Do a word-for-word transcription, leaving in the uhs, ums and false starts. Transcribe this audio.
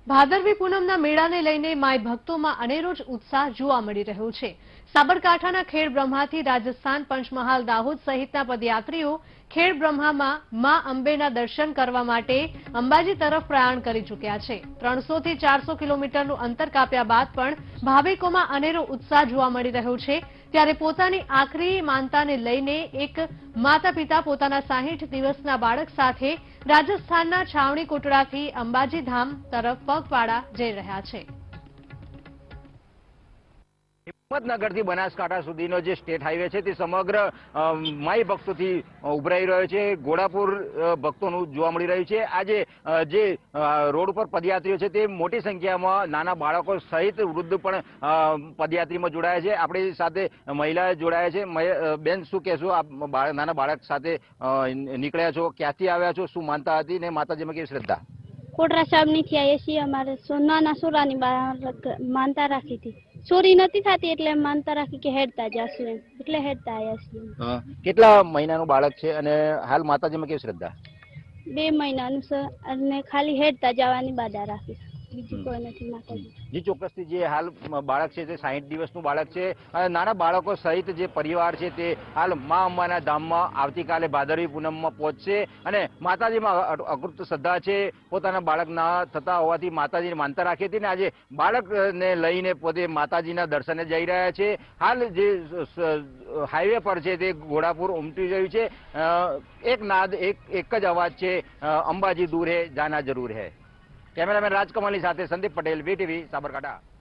ભાદરવી પૂનમના મેળાને લઈને માય ભક્તોમાં અનેરો જ ઉત્સાહ જોવા મળી રહ્યો છે। સાબરકાંઠાના ખેડ બ્રહ્માથી રાજસ્થાન, પંચમહાલ, દાહોદ સહિતના પદયાત્રીઓ ખેડ બ્રહ્મામાં મા અંબેના દર્શન કરવા માટે અંબાજી તરફ પ્રયાણ કરી ચૂક્યા છે। ત્રણસો થી ચારસો કિલોમીટરનું અંતર કાપ્યા બાદ પણ ભાવિકોમાં અનેરો ઉત્સાહ જોવા મળી રહ્યો છે। ત્યારે પોતાની આખરી માનતાને લઈને એક માતા પિતા પોતાના સાહીઠ દિવસના બાળક સાથે રાજસ્થાનના છાવણી કોટડાથી અંબાજી ધામ તરફ પગપાળા જઈ રહ્યા છે। હિંમતનગરથી બનાસકાંઠા સુધીનો જે સ્ટેટ હાઈવે છે તે સમગ્ર માઈ ભક્તોથી ઉભરાઈ રહ્યો છે। ઘોડાપુર ભક્તોનું જોવા મળી રહ્યું છે। આજે જે રોડ ઉપર પદયાત્રીઓ છે તે મોટી સંખ્યામાં નાના બાળકો સહિત વૃદ્ધ પણ પદયાત્રીમાં જોડાયા છે। આપણી સાથે મહિલા જોડાયા છે। બેન, શું કહેશો? આપ નાના બાળક સાથે નીકળ્યા છો, ક્યાંથી આવ્યા છો, શું માનતા હતી ને માતાજીમાં કેવી શ્રદ્ધા? કોટરા સાહેબની આવ્યા છીએ। અમારે નાના સોરાની માનતા રાખી હતી। ચોરી નથી થતી એટલે માનતા રાખી કે હેડતા જશું એમ, એટલે હેડતા આવ્યા છીએ। કેટલા મહિનાનું બાળક છે અને હાલ માતાજીમાં કેવી શ્રદ્ધા? બે મહિનાનું છે અને ખાલી હેડતા જવાની બાધા રાખી, બીજું કોઈ નથી માતાજી। જી, ચોક્કસથી જે હાલ બાળક છે તે સાહીઠ દિવસનું બાળક છે અને નાના બાળકો સહિત જે પરિવાર છે તે હાલ મા અંબાના ધામમાં આવતીકાલે ભાદરવી પૂનમમાં પહોંચશે અને માતાજીમાં અકૃત શ્રદ્ધા છે। પોતાના બાળક ના થતા હોવાથી માતાજીને માનતા રાખી હતી ને આજે બાળકને લઈને પોતે માતાજીના દર્શને જઈ રહ્યા છે। હાલ જે હાઈવે પર છે તે ઘોડાપુર ઉમટી રહ્યું છે। એક નાદ, એક એક જ અવાજ છે, અંબાજી દૂર હે જાના જરૂર હે। कैमरामैन राजकमल साथ संदीप पटेल, वीटीवी, साबरकांठा।